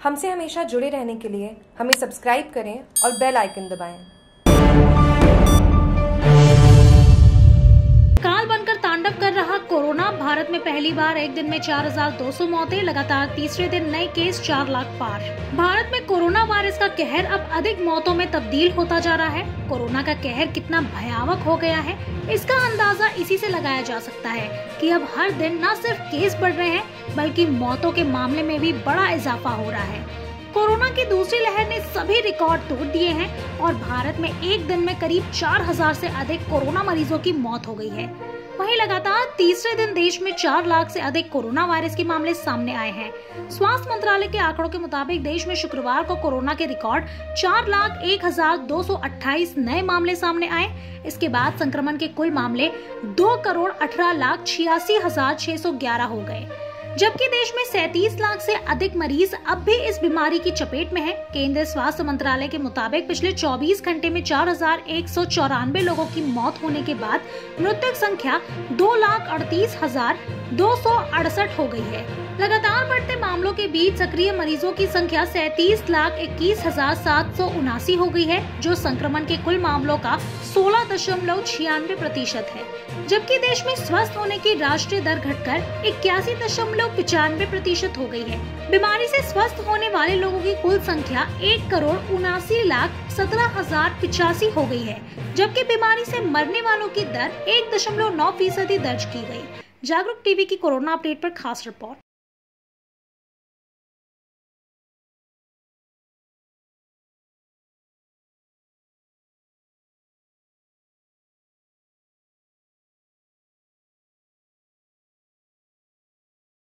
हमसे हमेशा जुड़े रहने के लिए हमें सब्सक्राइब करें और बेल आइकन दबाएं। काल बनकर तांडव कर रहा कोरोना। भारत में पहली बार एक दिन में 4,200 मौतें, लगातार तीसरे दिन नए केस 4 लाख पार। भारत में कोरोना वायरस का कहर अब अधिक मौतों में तब्दील होता जा रहा है। कोरोना का कहर कितना भयावह हो गया है, इसका अंदाजा इसी से लगाया जा सकता है कि अब हर दिन न सिर्फ केस बढ़ रहे हैं बल्कि मौतों के मामले में भी बड़ा इजाफा हो रहा है। कोरोना की दूसरी लहर ने सभी रिकॉर्ड तोड़ दिए हैं और भारत में एक दिन में करीब 4,000 से अधिक कोरोना मरीजों की मौत हो गई है। वहीं लगातार तीसरे दिन देश में 4 लाख से अधिक कोरोना वायरस के मामले सामने आए हैं। स्वास्थ्य मंत्रालय के आंकड़ों के मुताबिक देश में शुक्रवार को कोरोना के रिकॉर्ड 4,01,228 नए मामले सामने आए। इसके बाद संक्रमण के कुल मामले 2,18,86,611 हो गए, जबकि देश में 37 लाख से अधिक मरीज अब भी इस बीमारी की चपेट में हैं। केंद्रीय स्वास्थ्य मंत्रालय के मुताबिक पिछले 24 घंटे में 4,194 लोगों की मौत होने के बाद मृतक संख्या 2,38,268 हो गई है। लगातार बढ़ते मामलों के बीच सक्रिय मरीजों की संख्या 37,21,779 हो गई है, जो संक्रमण के कुल मामलों का 16.96% है। जबकि देश में स्वस्थ होने की राष्ट्रीय दर घटकर 81.95% हो गई है। बीमारी से स्वस्थ होने वाले लोगों की कुल संख्या 1,79,17,085 हो गई है, जबकि बीमारी से मरने वालों की दर 1.9% दर्ज की गई। जागरूक टीवी की कोरोना अपडेट पर खास रिपोर्ट।